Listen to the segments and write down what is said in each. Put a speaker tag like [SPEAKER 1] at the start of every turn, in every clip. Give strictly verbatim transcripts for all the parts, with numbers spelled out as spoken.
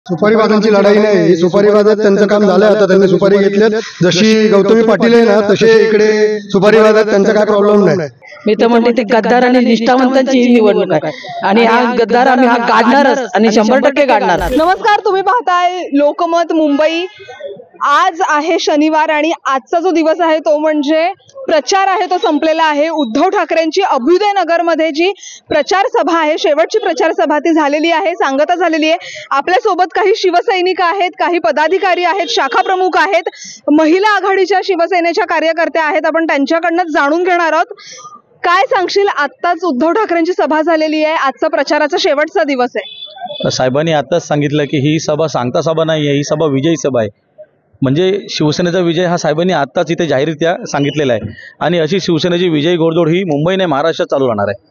[SPEAKER 1] सुपारीबाजांची लढाई नाही, ही सुपारीबाजात त्यांचं काम झालंय. आता त्यांनी सुपारी घेतल्यात, जशी गौतमी पाटील आहे ना तसे इकडे सुपारीबाजात त्यांचा काय प्रॉब्लेम नाही.
[SPEAKER 2] मी तर म्हणते ते गद्दार आणि निष्ठावंतांची निवडणूक आहे आणि हा गद्दार आम्ही हा काढणारच आणि शंभर टक्के काढणार.
[SPEAKER 3] नमस्कार, तुम्ही पाहताय लोकमत मुंबई. आज आहे शनिवार आणि आजचा जो दिवस आहे तो म्हणजे प्रचार आहे तो संपलेला आहे. उद्धव ठाकरेंची अभ्युदय नगरमध्ये जी प्रचार सभा आहे, शेवटची प्रचार सभा ती झालेली आहे, सांगता झालेली आहे. आपल्यासोबत काही शिवसैनिक आहेत, काही पदाधिकारी आहेत, शाखा प्रमुख आहेत, महिला आघाडीच्या शिवसेनेच्या कार्यकर्त्या आहेत. आपण त्यांच्याकडनं जाणून घेणार आहोत. काय सांगशील, आत्ताच उद्धव ठाकरेंची सभा झालेली आहे, आजचा प्रचाराचा शेवटचा दिवस आहे.
[SPEAKER 4] साहेबांनी आताच सांगितलं की ही सभा सांगता सभा नाही आहे, ही सभा विजयी सभा आहे. म्हणजे शिवसेनेचा विजय हा साहेबांनी आत्ताच इथे जाहीररित्या सांगितलेला आहे आणि अशी शिवसेनेची विजयी घोडदौड ही मुंबई नाही महाराष्ट्रात चालू राहणार आहे.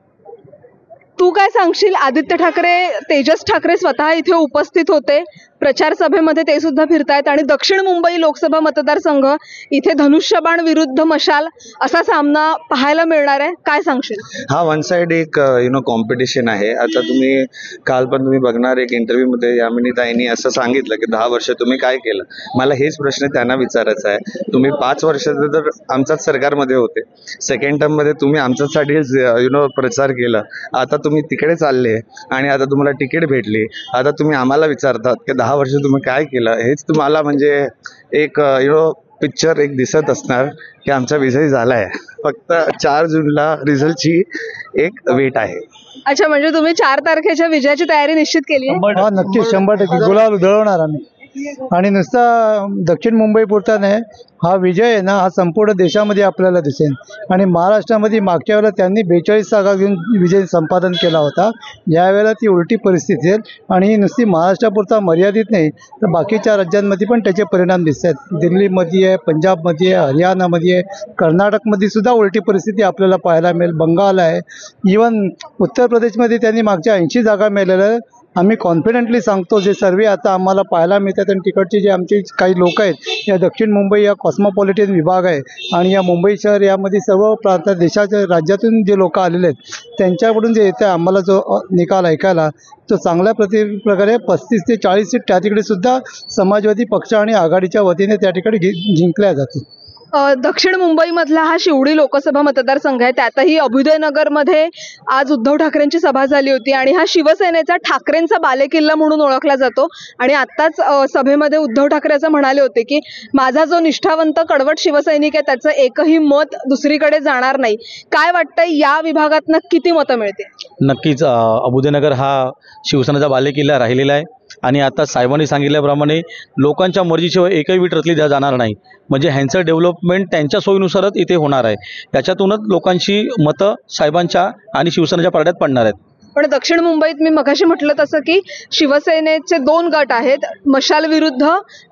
[SPEAKER 3] तू काय सांगशील, आदित्य ठाकरे, तेजस ठाकरे स्वतः इथे उपस्थित होते प्रचार सभेमध्ये, ते सुद्धा फिरतायत आणि दक्षिण मुंबई लोकसभा मतदारसंघ इथे धनुष्यबाण विरुद्ध मशाल असा सामना पाहायला मिळणार आहे. काय सांगशील?
[SPEAKER 5] हा वन साइड एक यु नो कॉम्पिटिशन आहे. आता तुम्ही काल पण तुम्ही बघणार एक इंटरव्ह्यू मध्ये यामिनी ताईंनी असं सांगितलं की दहा वर्ष तुम्ही काय केलं. मला हेच प्रश्न त्यांना विचारायचा आहे. तुम्ही पाच वर्ष तर आमच्याच सरकारमध्ये होते, सेकंड टर्म मध्ये तुम्ही आमच्यासाठी यु नो प्रचार केला, आता तुम्ही तिकडे चालले आणि आता तुम्हाला तिकीट भेटली, आता तुम्ही आम्हाला विचारतात की दहा वर्ष तुम्ही काय केलं. हेच तुम्हाला म्हणजे एक यु नो पिक्चर एक दिसत असणार की आमचा विजय झालाय. फक्त चार जूनला रिझल्टची एक वेट आहे.
[SPEAKER 3] अच्छा, म्हणजे तुम्ही चार तारखेच्या विजयाची तयारी निश्चित केली आहे?
[SPEAKER 1] हा नक्की, शंभर टक्के गुलाल उधळवणार आम्ही. आणि नुसता दक्षिण मुंबई पुरता नाही, हा विजय आहे ना हा संपूर्ण देशामध्ये आपल्याला दिसेल. आणि महाराष्ट्रामध्ये मागच्या वेळेला त्यांनी बेचाळीस जागा घेऊन विजय संपादन केला होता, यावेळेला ती उलटी परिस्थिती आहे. आणि नुसती महाराष्ट्रापुरता मर्यादित नाही तर बाकीच्या राज्यांमध्ये पण त्याचे परिणाम दिसत आहेत. दिल्लीमध्ये आहे, पंजाबमध्ये आहे, हरियाणामध्ये आहे, कर्नाटकमध्ये सुद्धा उलटी परिस्थिती आपल्याला पाहायला मिळेल. बंगाल आहे, इवन उत्तर प्रदेशमध्ये त्यांनी मागच्या ऐंशी जागा मिळालेल्या. आम्ही कॉन्फिडेंटली सांगतो, जे सर्वे आता आम्हाला पाहायला मिळतात आणि तिकडचे जे आमचे काही लोक आहेत, या दक्षिण मुंबई या कॉस्मोपॉलिटन विभाग आहे आणि या मुंबई शहर यामध्ये सर्व प्रांत देशाच्या राज्यातून जे लोक आलेले आहेत त्यांच्याकडून जे येतं आम्हाला जो निकाल ऐकायला तो चांगल्या प्रति प्रकारे पस्तीस ते चाळीस सीट त्या तिकडे सुद्धा समाजवादी पक्ष आणि आघाडीच्या वतीने त्या ठिकाणी जिंकल्या जातील.
[SPEAKER 3] दक्षिण मुंबईमधला हा शिवडी लोकसभा मतदारसंघ आहे, त्यातही अभ्युदय नगरमध्ये आज उद्धव ठाकरेंची सभा झाली होती आणि हा शिवसेनेचा ठाकरेंचा बालेकिल्ला म्हणून ओळखला जातो. आणि आत्ताच सभेमध्ये उद्धव ठाकरे असं म्हणाले होते की माझा जो निष्ठावंत कडवट शिवसैनिक आहे त्याचं एकही मत दुसरीकडे जाणार नाही. काय वाटतंय, या विभागातनं किती मतं मिळतील?
[SPEAKER 4] नक्कीच अभ्युदय नगर हा शिवसेनेचा बालेकिल्ला राहिलेला आहे आणि आता साहेबांनी सांगितल्याप्रमाणे लोकांच्या मर्जीशिवाय एकही वीट रचली जाणार नाही. म्हणजे ह्यांचं डेव्हलपमेंट त्यांच्या सोयीनुसारच इथे होणार आहे. त्याच्यातूनच लोकांची मतं साहेबांच्या आणि शिवसेनेच्या पारड्यात पडणार आहेत.
[SPEAKER 3] पण दक्षिण मुंबईत मी मगाशी म्हटलं तसं की शिवसेनेचे दोन गट आहेत, मशाल विरुद्ध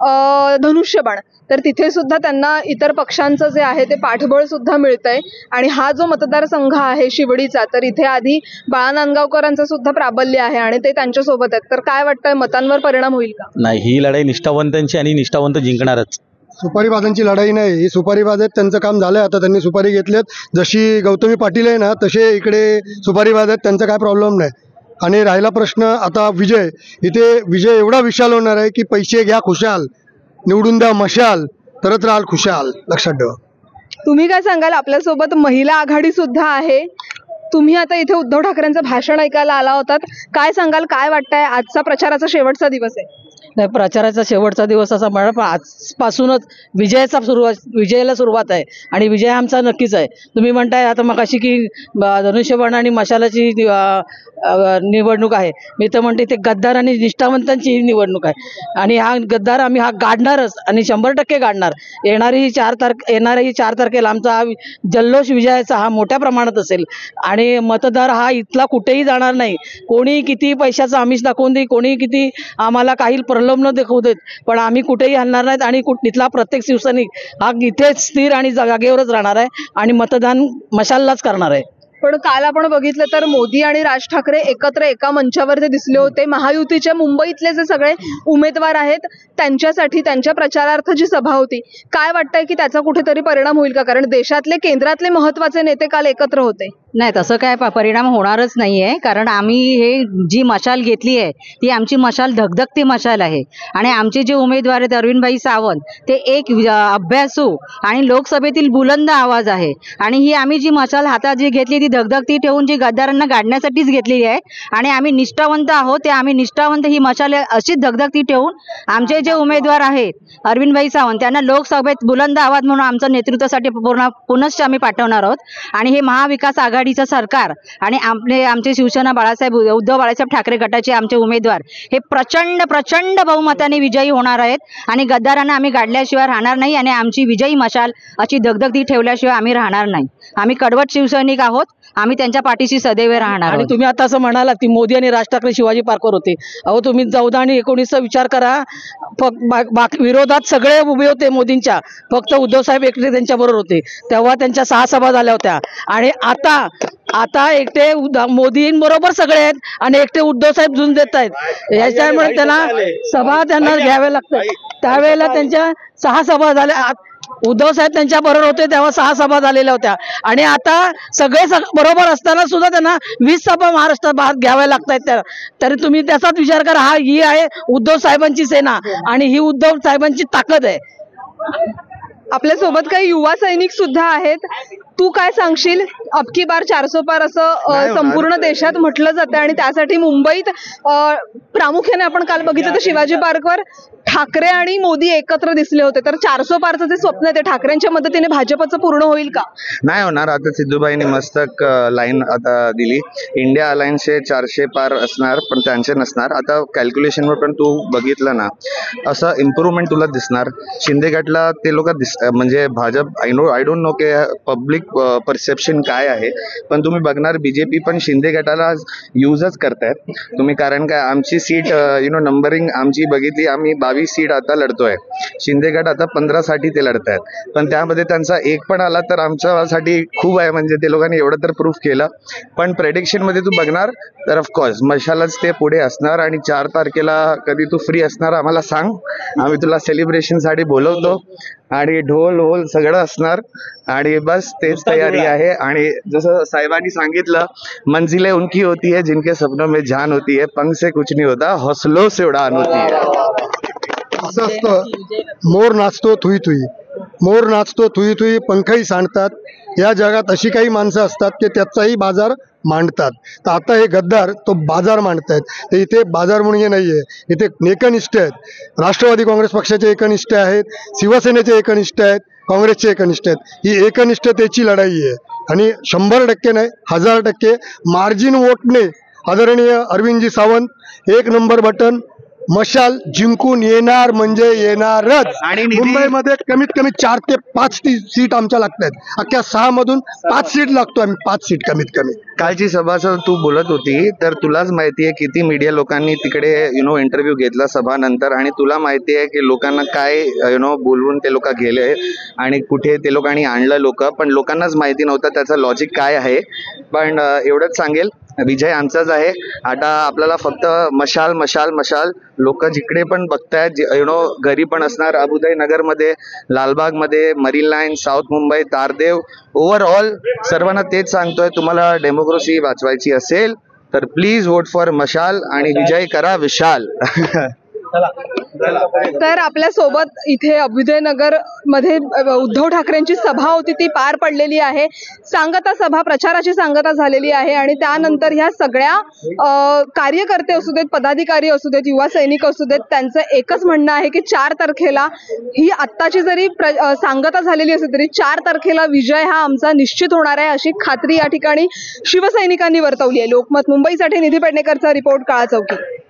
[SPEAKER 3] धनुष्यबाण, तर तिथे सुद्धा त्यांना इतर पक्षांचं जे आहे ते पाठबळ सुद्धा मिळतंय. आणि हा जो मतदारसंघ आहे शिवडीचा, तर इथे आधी बाळा नांदगावकरांचं सुद्धा प्राबल्य आहे आणि ते त्यांच्यासोबत आहेत. तर काय वाटतंय, मतांवर परिणाम होईल का?
[SPEAKER 4] नाही, ही लढाई निष्ठावंतांची आणि निष्ठावंत जिंकणारच.
[SPEAKER 1] सुपारीबाजांची लढाई नाही, ही सुपारीबाजात त्यांचं काम झालंय. आता त्यांनी सुपारी घेतल्यात, जशी गौतमी पाटील आहे ना तसे इकडे सुपारीबाजात त्यांचा काय प्रॉब्लेम नाही. आणि राहिला प्रश्न आता विजय, इथे विजय एवढा विशाल होणार आहे की पैसे घ्या खुशाल, निवडून द्या मशाल, तरच राहाल खुशाल, लक्षात ठेवा.
[SPEAKER 3] तुम्ही काय सांगाल? आपल्यासोबत महिला आघाडी सुद्धा आहे. तुम्ही आता इथे उद्धव ठाकरेंचं भाषण ऐकायला आला होतात, काय सांगाल, काय वाटतंय? आजचा प्रचाराचा शेवटचा दिवस आहे.
[SPEAKER 2] नाही, प्रचाराचा शेवटचा दिवस असा म्हणा, पण आजपासूनच विजयाचा सुरुवात विजयाला सुरुवात आहे आणि विजय आमचा नक्कीच आहे. तुम्ही म्हणताय आता मगाशी की धनुष्यबाण आणि मशालाची निवडणूक आहे, मी तर म्हणते ते गद्दार आणि निष्ठावंतांची निवडणूक आहे आणि हा गद्दार आम्ही हा गाडणारच आणि शंभर टक्के गाडणार. येणारी चार तारखे येणारी चार तारखेला आमचा हा जल्लोष विजयाचा हा मोठ्या प्रमाणात असेल आणि मतदार हा इथला कुठेही जाणार नाही. कोणी किती पैशाचं आमिष दाखवून दे, कोणी किती आम्हाला काही प्रलोभन दाखवू देत, पण आम्ही कुठेही हलणार नाहीत आणि तिथला प्रत्येक शिवसैनिक हा इथेच स्थिर आणि जागेवरच राहणार आहे आणि मतदान मशाललाच करणार आहे.
[SPEAKER 3] पण काल आपण बघितलं तर मोदी आणि राज ठाकरे एकत्र एका मंचावर ते दिसले होते. महायुतीच्या मुंबईतले जे सगळे उमेदवार आहेत त्यांच्यासाठी त्यांच्या प्रचारार्थ जी सभा होती, काय वाटतंय की त्याचा कुठेतरी परिणाम होईल का? कारण देशातले केंद्रातले महत्त्वाचे नेते काल एकत्र होते.
[SPEAKER 6] नाही, तसं काय प- परिणाम होणारच नाहीये, कारण आम्ही हे जी मशाल घेतली आहे ती आमची मशाल धगधगती मशाल आहे. आणि आमचे जे उमेदवार आहेत अरविंदभाई सावंत, ते एक अ, अभ्यासू आणि लोकसभेतील बुलंद आवाज आहे. आणि ही आम्ही जी मशाल हातात जी घेतली ती धगधगती ठेवून जी गद्दारांना गाडण्यासाठीच घेतलेली आहे. आणि आम्ही निष्ठावंत आहोत, ते आम्ही निष्ठावंत ही मशाल अशीच धगधगती ठेवून आमचे जे उमेदवार आहेत अरविंदभाई सावंत त्यांना लोकसभेत बुलंद आवाज म्हणून आमच्या नेतृत्वासाठी पूर्ण पुनश्च आम्ही पाठवणार आहोत. आणि हे महाविकास आघाडीचं सरकार आणि आपले आमचे शिवसेना बाळासाहेब उद्धव बाळासाहेब ठाकरे गटाचे आमचे उमेदवार हे प्रचंड प्रचंड बहुमताने विजयी होणार आहेत. आणि गद्दारांना आम्ही गाडल्याशिवाय राहणार नाही आणि आमची विजयी मशाल अशी धगधगती ठेवल्याशिवाय आम्ही राहणार नाही. आम्ही कडवट शिवसैनिक आहोत, आम्ही त्यांच्या पाठीशी सदैव राहणार
[SPEAKER 2] आणि
[SPEAKER 6] आहोत.
[SPEAKER 2] तुम्ही आता असं म्हणालात की मोदी आणि राज ठाकरे शिवाजी पार्कवर होते. अहो तुम्ही चौदा आणि एकोणीसचा विचार करा, फक्त बा- बाक- विरोधात सगळे उभे होते मोदींच्या, फक्त उद्धव साहेब एकटे त्यांच्याबरोबर होते. तेव्हा त्यांच्या सहा सभा झाल्या होत्या. आणि आता आता एकटे उद्ध- मोदींबरोबर सगळे आहेत आणि एकटे उद्धव साहेब झुंज देत आहेत. याच्यामुळे त्यांना सभा त्यांना घ्याव्या लागतात. त्यावेळेला त्यांच्या सहा सभा झाल्या. आत- उद्धव साहेब त्यांच्या बरोबर होते तेव्हा सहा सभा झालेल्या होत्या. आणि आता सगळे सग- बरोबर असताना सुद्धा त्यांना वीस सभा महाराष्ट्रात बाहेर घ्याव्या लागत आहेत. तरी तुम्ही त्याचाच विचार करा, हा ही आहे उद्धव साहेबांची सेना आणि ही उद्धव साहेबांची ताकद आहे.
[SPEAKER 3] आपल्या सोबत काही युवा सैनिक सुद्धा आहेत. तू काय सांगशील? अबकी बार चारसो पार असं अ,
[SPEAKER 5] नाही होणार.
[SPEAKER 3] संपूर्ण देशात म्हटलं जातं आणि त्यासाठी मुंबईत अ, प्रामुख्याने आपण काल बघितलं तर शिवाजी पार्कवर ठाकरे आणि मोदी एकत्र दिसले होते. तर चारसो पारचं जे स्वप्न आहे ते ठाकरेंच्या मदतीने भाजपचं पूर्ण होईल का?
[SPEAKER 5] नाही होणार. आता सिद्धूबाईंनी मस्त लाईन आता दिली, इंडिया अलायन्सचे चारशे पार असणार पण त्यांचे नसणार. आता कॅल्क्युलेशनवर पण तू बघितलं ना, असं इम्प्रूव्हमेंट तुला दिसणार. शिंदे गटला ते लोक दिस म्हणजे Bhajap I know I don't know की पब्लिक परसेप्शन काय आहे, पण तुम्ही बघणार बीजेपी पण शिंदे गटाला युजच करतायत तुम्ही. कारण काय, आमची सीट यु नो नंबरिंग आमची बघितली, आम्ही बावीस सीट आता लढतोय. शिंदे गट आता पंधरा साठी ते लढतायत, पण त्यामध्ये त्यांचा एक पण आला तर आमच्यासाठी खूप आहे. म्हणजे ते लोकांनी एवढं तर प्रूफ केलं. पण प्रेडिक्शन मध्ये तू बघणार तर ऑफकोर्स मशालच ते पुढे असणार. आणि चार तारखेला कधी तू फ्री असणार आम्हाला सांग, आम्ही तुला सेलिब्रेशन साठी बोलवतो. आणि ढोल होल सगळं असणार आणि बस तेच तयारी आहे. आणि जसं साहेबांनी सांगितलं, मंजिलें उनकी होती है जिनके सपनों में जान होती है, पंख से कुछ नहीं होता, हौसलों से उड़ान होती है.
[SPEAKER 7] असं असतं, मोर नाचतो थुई थुई, मोर नाचतो थुई थुई, पंखही सांडतात. या जगात अशी काही माणसं असतात की त्याचाही बाजार मांडतात. तर आता हे गद्दार तो बाजार मांडतायत. तर इथे बाजार म्हणून हे नाहीये, इथे एकनिष्ठ आहेत. राष्ट्रवादी काँग्रेस पक्षाचे एकनिष्ठ आहेत, शिवसेनेचे एकनिष्ठ आहेत, काँग्रेसचे एकनिष्ठ आहेत. ही एकनिष्ठतेची लढाई आहे आणि शंभर टक्के नाही हजार टक्के मार्जिन वोटने आदरणीय अरविंदजी सावंत एक नंबर बटन मशाल जिंकून येणार म्हणजे येणारच.
[SPEAKER 5] आणि निधी-
[SPEAKER 7] मुंबईमध्ये कमीत कमी चार ते पाच ती सीट आमच्या लागतात. अख्ख्या सहा मधून पाच सीट लागतो आम्ही, पाच सीट कमीत कमी.
[SPEAKER 5] कालची सभाचं तू बोलत होती तर तुलाच माहिती आहे किती मीडिया लोकांनी तिकडे यु नो इंटरव्ह्यू घेतला सभानंतर. आणि तुला माहिती आहे की लोकांना काय यु नो बोलवून ते लोक गेले आणि कुठे ते लोकांनी आणलं लोक, पण लोकांनाच माहिती नव्हतं त्याचं लॉजिक काय आहे. पण अं, एवढंच सांगेल, विजय आमचाच आहे. आता आपल्याला फक्त मशाल मशाल मशाल. लोक जिकडे पण बघतायत, यु नो घरी पण असणार, अबुदय नगरमध्ये, लालबागमध्ये, marine line, south Mumbai, Tardeo, overall सर्वांना तेच सांगतोय, तुम्हाला डेमोक्रेसी वाचवायची असेल तर प्लीज वोट फॉर मशाल आणि विजय करा विशाल.
[SPEAKER 3] तर आपल्या सोबत इथे अभ्युदय नगर मध्ये उद्धव ठाकरेंची सभा होती, ती पार पडलेली आहे. सांगता सभा, प्रचाराची सांगता झालेली आहे. आणि त्यानंतर ह्या सगळ्या अ, कार्यकर्ते असू देत, पदाधिकारी असू देत, युवा सैनिक असू देत, त्यांचं एकच म्हणणं आहे की चार तारखेला ही आत्ताची जरी प्र अ, सांगता झालेली असली तरी चार तारखेला विजय हा आमचा निश्चित होणार आहे, अशी खात्री या ठिकाणी शिवसैनिकांनी वर्तवली आहे. लोकमत मुंबईसाठी निधी पेडणेकरचा रिपोर्ट, काळा चौकी.